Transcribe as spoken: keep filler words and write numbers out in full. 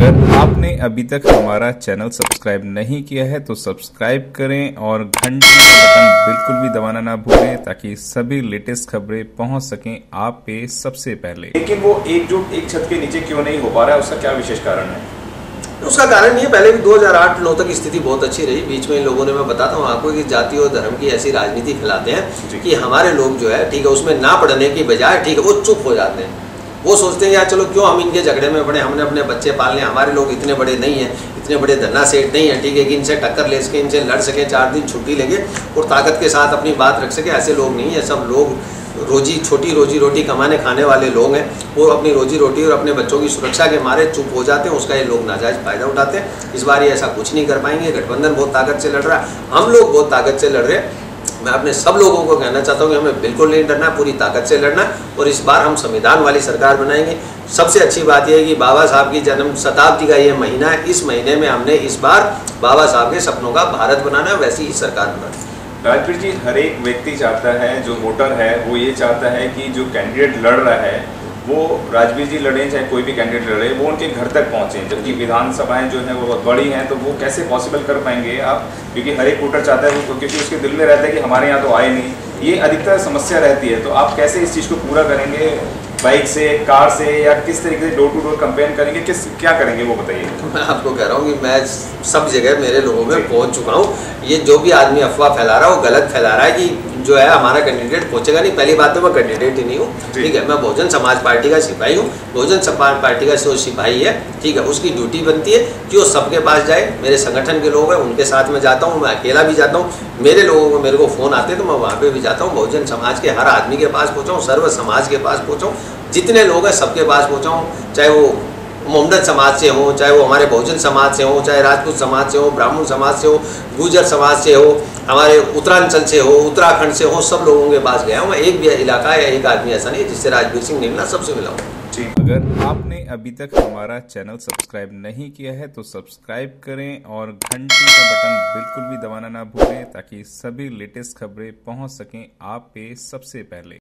अगर आपने अभी तक हमारा चैनल सब्सक्राइब नहीं किया है तो सब्सक्राइब करें और घंटी का बटन बिल्कुल भी दबाना ना भूलें ताकि सभी लेटेस्ट खबरें पहुंच सकें आप पे सबसे पहले। लेकिन वो एकजुट एक छत के नीचे क्यों नहीं हो पा रहा है, उसका क्या विशेष कारण है? उसका कारण ये, पहले भी दो हज़ार आठ नौ तक स्थिति बहुत अच्छी रही। बीच में इन लोगों ने, मैं बताता हूँ आपको, कि जाति और धर्म की ऐसी राजनीति फैलाते हैं कि हमारे लोग जो है ठीक है उसमें ना पढ़ने की बजाय ठीक है वो चुप हो जाते हैं। वो सोचते हैं यार चलो क्यों हम इनके झगड़े में पड़े, हमने अपने बच्चे पालने, हमारे लोग इतने बड़े नहीं हैं, इतने बड़े धन्ना सेठ नहीं है ठीक है कि इनसे टक्कर ले सके, इनसे लड़ सके, चार दिन छुट्टी लेंगे और ताकत के साथ अपनी बात रख सके। ऐसे लोग नहीं है। सब लोग रोजी छोटी रोजी रोटी कमाने खाने वाले लोग हैं। वो अपनी रोजी रोटी और अपने बच्चों की सुरक्षा के मारे चुप हो जाते हैं। उसका ये लोग नाजायज़ फ़ायदा उठाते हैं। इस बार ये ऐसा कुछ नहीं कर पाएंगे। गठबंधन बहुत ताकत से लड़ रहा है, हम लोग बहुत ताकत से लड़ रहे हैं। मैं अपने सब लोगों को कहना चाहता हूँ कि हमें बिल्कुल नहीं डरना, पूरी ताकत से लड़ना और इस बार हम संविधान वाली सरकार बनाएंगे। सबसे अच्छी बात यह है कि बाबा साहब की जन्म शताब्दी का ये महीना है। इस महीने में हमने इस बार बाबा साहब के सपनों का भारत बनाना है, वैसी ही सरकार बनाना है। राजवीर जी, हर एक व्यक्ति चाहता है, जो वोटर है वो ये चाहता है कि जो कैंडिडेट लड़ रहा है वो राजवीर जी लड़ें चाहे कोई भी कैंडिडेट लड़े वो उनके घर तक पहुँचें, जबकि विधानसभाएं जो हैं वो बहुत बड़ी हैं, तो वो कैसे पॉसिबल कर पाएंगे आप? क्योंकि हर एक वोटर चाहता है वो, क्योंकि उसके दिल में रहता है कि हमारे यहाँ तो आए नहीं। ये अधिकतर समस्या रहती है, तो आप कैसे इस चीज़ को पूरा करेंगे? बाइक से, कार से, या किस तरीके से डोर टू डोर कैंपेन करेंगे, किस क्या करेंगे वो बताइए। मैं आपको कह रहा हूँ कि मैं सब जगह मेरे लोगों में पहुँच चुका हूँ। ये जो भी आदमी अफवाह फैला रहा है वो गलत फैला रहा है कि जो है हमारा कैंडिडेट पहुंचेगा नहीं। पहली बात तो मैं कैंडिडेट ही नहीं हूँ ठीक है। मैं बहुजन समाज पार्टी का सिपाही हूँ। बहुजन समाज पार्टी का जो सिपाही है ठीक है उसकी ड्यूटी बनती है कि वो सबके पास जाए। मेरे संगठन के लोग हैं उनके साथ में जाता हूँ, मैं अकेला भी जाता हूँ। मेरे लोगों को मेरे को फ़ोन आते हैं तो मैं वहाँ पे भी जाता हूँ। बहुजन समाज के हर आदमी के पास पहुँचाऊँ, सर्व समाज के पास पहुँचाऊँ, जितने लोग हैं सबके पास पहुँचाऊँ। चाहे वो मोहम्मद समाज से हो, चाहे वो हमारे बहुजन समाज से हो, चाहे राजपूत समाज से हो, ब्राह्मण समाज से हो, गुर्जर समाज से हो, हमारे उत्तरांचल से हो, उत्तराखंड से हो, सब लोगों के पास गया हूँ मैं। एक भी इलाका या एक आदमी ऐसा नहीं जिससे राजवीर सिंह नहीं मिला, सबसे मिला हूँ। ठीक, अगर आपने अभी तक हमारा चैनल सब्सक्राइब नहीं किया है तो सब्सक्राइब करें और घंटी का बटन बिल्कुल भी दबाना ना भूलें ताकि सभी लेटेस्ट खबरें पहुंच सकें आप पे सबसे पहले।